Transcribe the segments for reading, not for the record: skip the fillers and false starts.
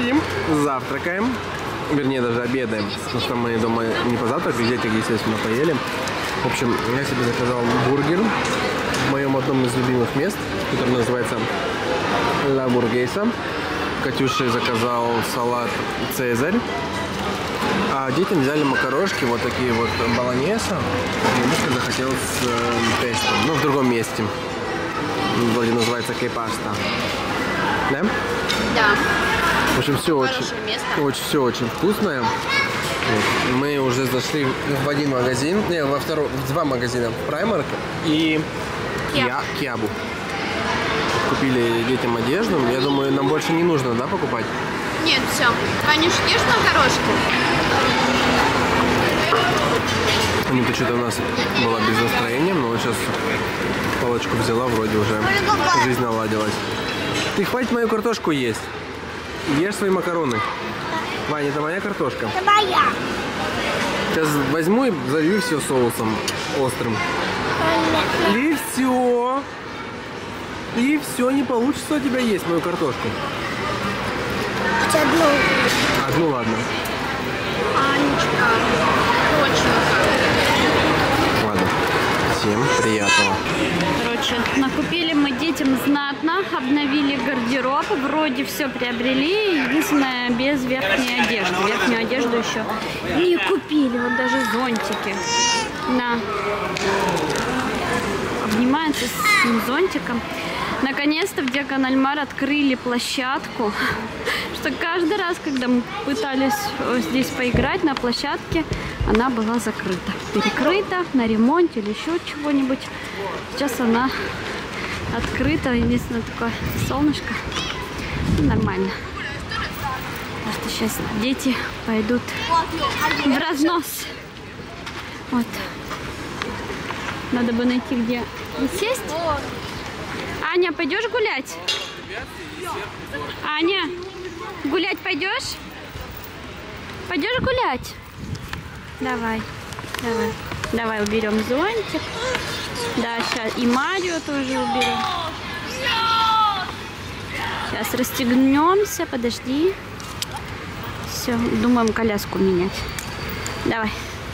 сидим, завтракаем. Вернее, даже обедаем. Потому что мы дома не позавтракали, дети, естественно, поели. В общем, я себе заказал бургер в моем одном из любимых мест, который называется Ла Бургеса. Катюше заказал салат Цезарь. А детям взяли макарошки, вот такие вот болоньеса. Немножко захотелось тесто, ну, в другом месте. Вроде называется Кей-паста. Да? Да. В общем, все очень вкусное. Вот. Мы уже зашли в один магазин, в два магазина, в Primark и Киабу. Купили детям одежду. Я думаю, нам больше не нужно, да, покупать? Нет, все. Ванюш, ешь макарошку? Анюта что-то у нас была без настроения, но сейчас палочку взяла, вроде уже жизнь наладилась. Ты хватит мою картошку есть. Ешь свои макароны. Ваня, это моя картошка. Это моя. Сейчас возьму и залью все соусом острым. И все. И все, не получится у тебя есть мою картошку. Хоть одну. Одну, ладно. Анечка, точно. Ладно. Всем приятного. Короче, накупили мы детям знатно, обновили гардероб, вроде все приобрели, единственное, без верхней одежды. Верхнюю одежду еще не купили, вот даже зонтики. На. Обнимается с этим зонтиком. Наконец-то в Диагональ-Мар открыли площадку, что каждый раз, когда мы пытались здесь поиграть на площадке, она была закрыта. Перекрыта на ремонте или еще чего-нибудь. Сейчас она открыта, единственное такое солнышко. Ну, нормально. Потому что сейчас дети пойдут в разнос. Вот. Надо бы найти, где сесть. Аня, пойдешь гулять? Аня, гулять пойдешь? Пойдешь гулять? Давай, давай. Давай уберем зонтик. Да, сейчас и Марио тоже уберем. Сейчас расстегнемся, подожди. Все, думаем коляску менять. Давай.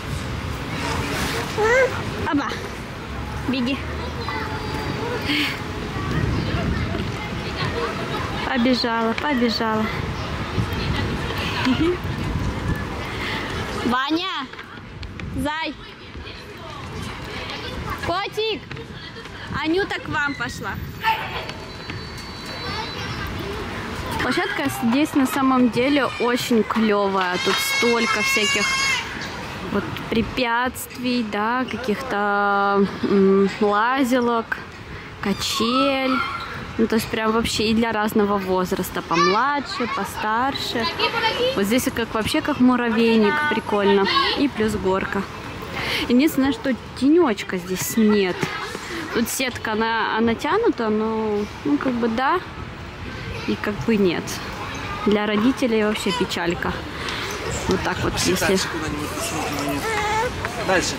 Оба. Беги. Побежала, побежала. Ваня! Зай! Котик! Анюта к вам пошла. Площадка здесь на самом деле очень клевая. Тут столько всяких вот препятствий, да, каких-то лазилок, качель. Ну, то есть прям вообще и для разного возраста, помладше, постарше. Вот здесь как вообще как муравейник, прикольно. И плюс горка. Единственное, что тенечка здесь нет. Тут сетка, она натянута, но, ну, как бы да, и как бы нет. Для родителей вообще печалька. Вот так вот, если... Дальше.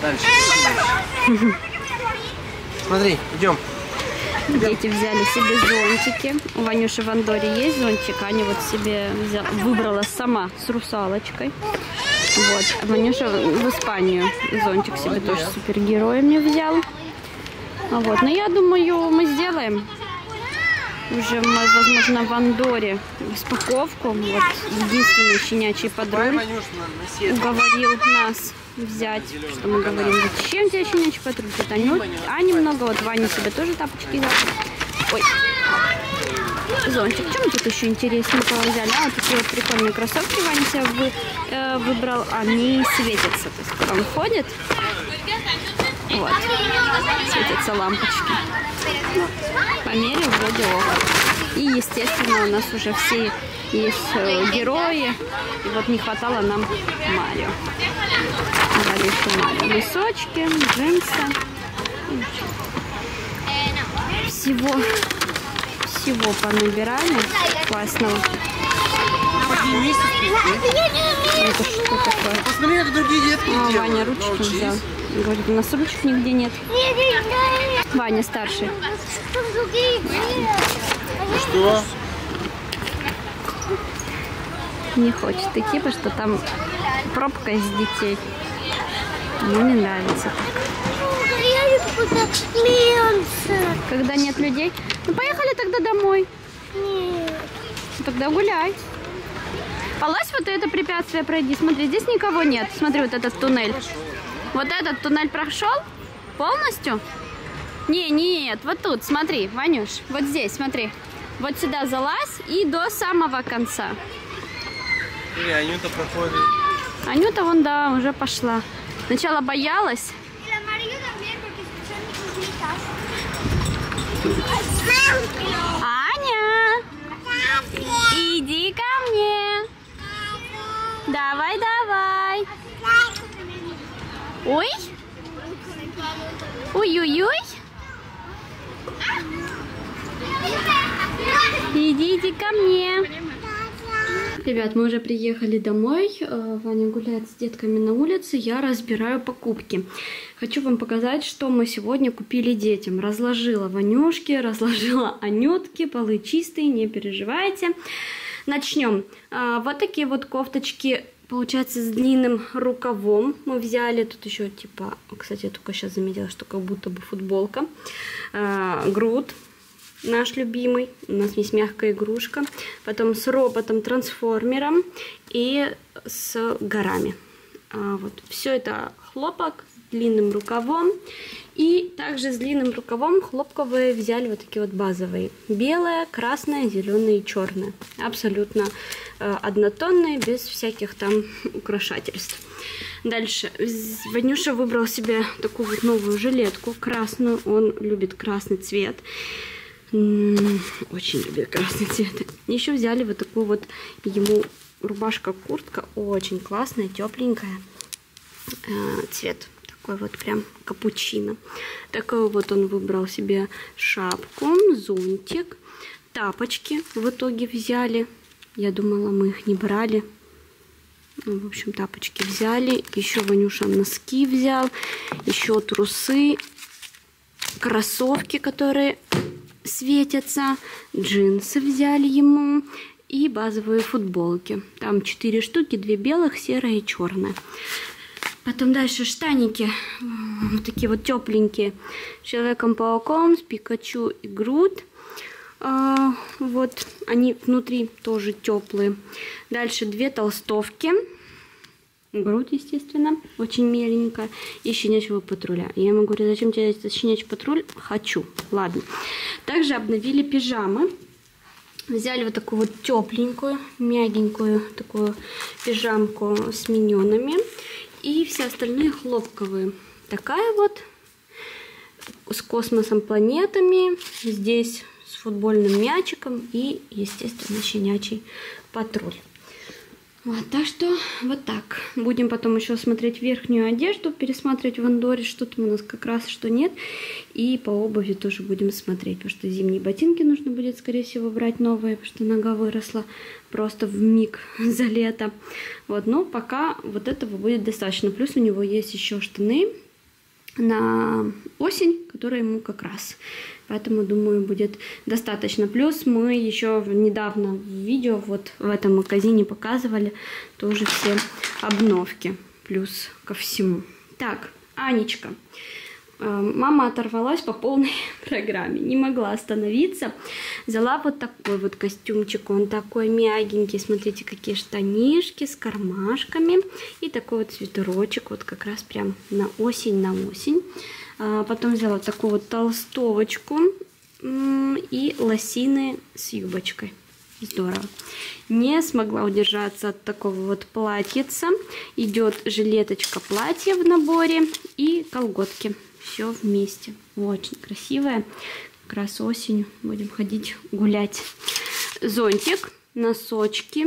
Смотри, идем. Дети взяли себе зонтики. У Ванюши в Андоре есть зонтик. Аня вот себе выбрала сама с русалочкой. Вот. Ванюша в Испанию зонтик себе тоже супергероем мне взял. Вот. Но я думаю, мы сделаем уже, возможно, в Андоре распаковку. Вот единственный щенячий патруль уговорил нас взять, что мы говорим, зачем тебе щенячий патруль? Тут Ани много, вот Ваня себе тоже тапочки взял. Ой, зонтик. Что мы тут еще интересненького взяли? А, вот такие вот прикольные кроссовки Ваня себе выбрал. Они светятся, то есть когда он ходит, вот, светятся лампочки. Ну, померил, вроде ок. И, естественно, у нас уже все есть герои. И вот не хватало нам Марио. Взяли еще Марио. Носочки, джинсы. Всего понабирали классного. Это что такое? Посмотри, как другие детки делают. Ваня ручки взял. Говорит, у нас ручек нигде нет. Ваня старший. Что? не хочет идти, потому что там пробка из детей. Ему не нравится так. Я люблю мемцы. Когда нет людей, ну поехали тогда домой. Нет. Тогда гуляй. Полазь вот это препятствие пройди. Смотри, здесь никого нет. Смотри, вот этот туннель. Вот этот туннель прошел полностью? Нет, вот тут, смотри, Ванюш, вот здесь, смотри. Вот сюда залазь и до самого конца. И Анюта проходит. Анюта вон, да, уже пошла. Сначала боялась. Аня, иди ко мне. Давай. Ой. Ой-ой-ой. Идите ко мне. Ребят, мы уже приехали домой. Ваня гуляет с детками на улице. Я разбираю покупки. Хочу вам показать, что мы сегодня купили детям. Разложила Ванюшки, разложила Анютки. Полы чистые, не переживайте. Начнем. Вот такие вот кофточки, получается, с длинным рукавом. Мы взяли тут еще типа, кстати, я только сейчас заметила, что как будто бы футболка. Грут. Наш любимый. У нас есть мягкая игрушка. Потом с роботом-трансформером и с горами. Вот. Все это хлопок с длинным рукавом. И также с длинным рукавом хлопковые взяли вот такие вот базовые. Белая, красная, зеленая и черная. Абсолютно однотонные, без всяких там украшательств. Дальше. Ванюша выбрал себе такую вот новую жилетку красную. Он любит красный цвет. Очень любит красный цвет. Еще взяли вот такую вот ему рубашка-куртка. Очень классная, тепленькая. Цвет такой вот прям капучино. Такой вот он выбрал себе шапку, зонтик, тапочки в итоге взяли. Я думала, мы их не брали. Ну, в общем, тапочки взяли. Еще Ванюша носки взял. Еще трусы, кроссовки, которые светятся, джинсы взяли ему и базовые футболки. Там 4 штуки, 2 белых, серая и черная. Потом дальше штаники, вот такие вот тепленькие, с Человеком-пауком, с Пикачу и Грут. Вот, они внутри тоже теплые. Дальше 2 толстовки. Грудь, естественно, очень миленькая. И щенячьего патруля. Я ему говорю, зачем тебе этот щенячий патруль? Хочу. Ладно. Также обновили пижамы. Взяли вот такую вот тепленькую, мягенькую такую пижамку с миньонами. И все остальные хлопковые. Такая вот. С космосом, планетами. Здесь с футбольным мячиком. И, естественно, щенячий патруль. Вот, так что вот так. Будем потом еще смотреть верхнюю одежду, пересматривать в Андоре, что там у нас как раз, что нет. И по обуви тоже будем смотреть, потому что зимние ботинки нужно будет, скорее всего, брать новые, потому что нога выросла просто в миг за лето. Вот, но пока вот этого будет достаточно. Плюс у него есть еще штаны на осень, которые ему как раз. Поэтому, думаю, будет достаточно. Плюс мы еще недавно в видео вот в этом магазине показывали тоже все обновки. Плюс ко всему. Так, Анечка. Мама оторвалась по полной программе. Не могла остановиться. Взяла вот такой вот костюмчик. Он такой мягенький. Смотрите, какие штанишки с кармашками. И такой вот свитерочек. Вот как раз прям на осень, на осень. Потом взяла такую вот толстовочку и лосины с юбочкой. Здорово. Не смогла удержаться от такого вот платьица. Идет жилеточка, платье в наборе и колготки. Все вместе. Очень красивая. Как раз осенью будем ходить гулять. Зонтик, носочки,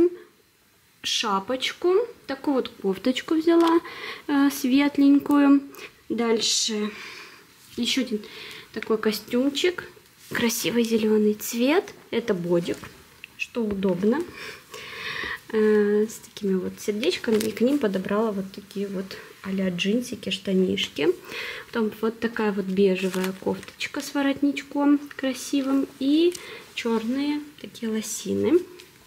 шапочку. Такую вот кофточку взяла светленькую. Дальше еще один такой костюмчик. Красивый зеленый цвет. Это бодик, что удобно. С такими вот сердечками. И к ним подобрала вот такие вот а-ля джинсики, штанишки. Потом вот такая вот бежевая кофточка с воротничком красивым. И черные такие лосины.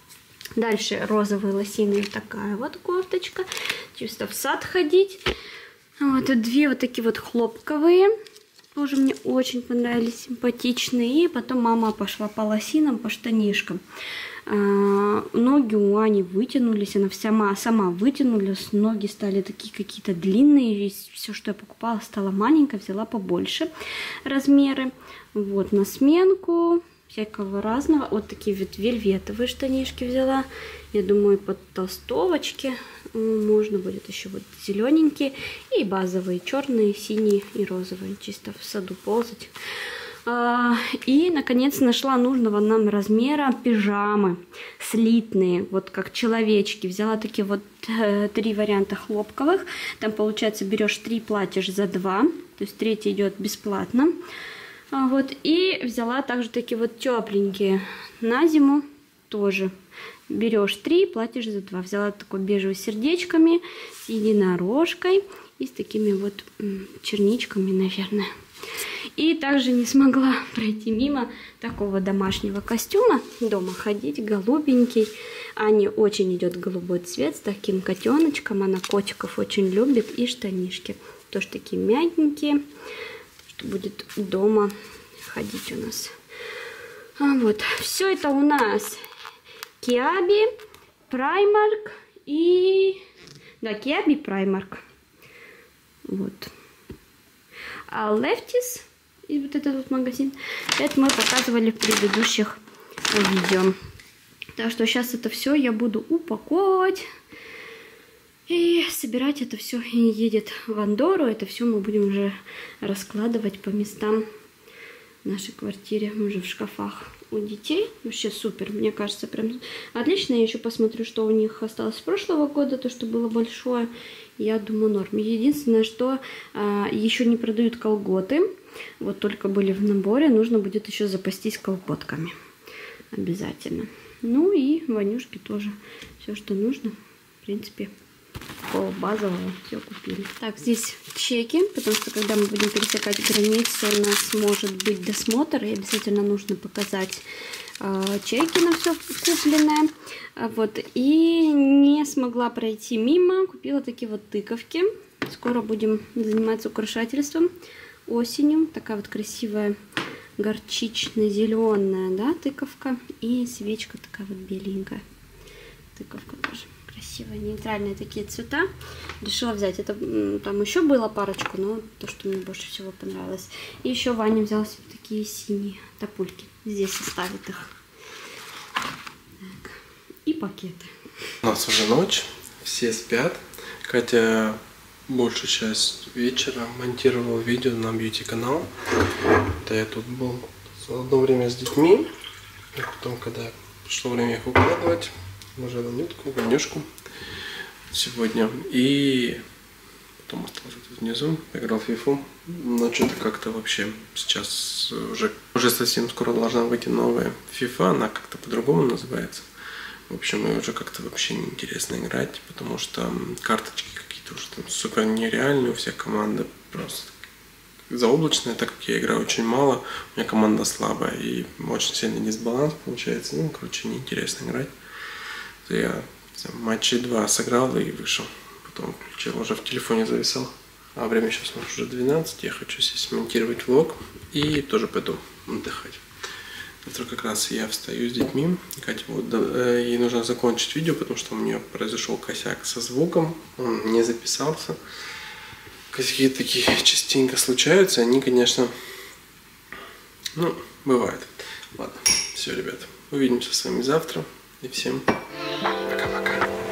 Дальше розовый лосиный, такая вот кофточка. Чисто в сад ходить. Вот тут две вот такие вот хлопковые. Тоже мне очень понравились, симпатичные. И потом мама пошла по лосинам, по штанишкам. Ноги у Ани вытянулись, она сама вытянулась, ноги стали такие какие-то длинные, и все, что я покупала, стало маленько, взяла побольше размеры. Вот на сменку всякого разного. Вот такие вот вельветовые штанишки взяла. Я думаю, под толстовочки можно будет еще вот зелененькие и базовые, черные, синие и розовые, чисто в саду ползать. И, наконец, нашла нужного нам размера пижамы слитные, вот как человечки. Взяла такие вот 3 варианта хлопковых. Там, получается, берешь 3, платишь за 2. То есть 3 идет бесплатно. Вот. И взяла также такие вот тепленькие на зиму тоже. Берешь 3, платишь за 2. Взяла такой бежевый с сердечками, с единорожкой и с такими вот черничками, наверное. И также не смогла пройти мимо такого домашнего костюма. Дома ходить, голубенький. Ане очень идет голубой цвет с таким котеночком. Она котиков очень любит. И штанишки. Тоже такие мягенькие. Что будет дома ходить у нас. Вот. Все это у нас Kiabi, Primark и... Да, Kiabi, Primark. Вот. А Lefties, и вот этот вот магазин, это мы показывали в предыдущих видео. Так что сейчас это все я буду упаковывать и собирать это все. И едет в Андорру. Это все мы будем уже раскладывать по местам в нашей квартире, уже в шкафах у детей. Вообще супер, мне кажется, прям отлично. Я еще посмотрю, что у них осталось с прошлого года, то, что было большое. Я думаю, норм. Единственное, что еще не продают колготы. Вот только были в наборе. Нужно будет еще запастись колготками. Обязательно. Ну и Ванюшке тоже все, что нужно. В принципе, такого базового все купили. Так, здесь чеки, потому что когда мы будем пересекать границу, у нас может быть досмотр. И обязательно нужно показать чеки на все купленное. Вот. И не смогла пройти мимо. Купила такие вот тыковки. Скоро будем заниматься украшательством осенью. Такая вот красивая горчично-зеленая, да, тыковка. И свечка такая вот беленькая. Тыковка тоже красивая. Нейтральные такие цвета. Решила взять. Это там еще было парочку, но то, что мне больше всего понравилось. И еще Ваня взял себе такие синие топульки. Здесь оставит их. Так. И пакеты. У нас уже ночь, все спят. Катя большую часть вечера монтировала видео на бьюти-канал. Да, я тут был одно время с детьми. И потом, когда пришло время их укладывать, уже Ванютку, Ванюшку сегодня. И потом остался тут внизу, играл в фифу. Но что-то как-то вообще сейчас уже совсем скоро должна выйти новая фифа. Она как-то по-другому называется. В общем, и уже как-то вообще неинтересно играть, потому что карточки какие-то уже там супер нереальные, у всех команды просто заоблачные, так как я играю очень мало, у меня команда слабая и очень сильный дисбаланс получается. Ну, короче, неинтересно играть. Я матчей 2 сыграл и вышел. Потом включил, уже в телефоне зависал. А время сейчас уже 12, я хочу здесь монтировать влог и тоже пойду отдыхать. Завтра как раз я встаю с детьми. Катя, вот, ей нужно закончить видео, потому что у нее произошел косяк со звуком. Он не записался. Косяки такие частенько случаются. Они, конечно, ну, бывают. Ладно, все, ребят. Увидимся с вами завтра. И всем пока-пока.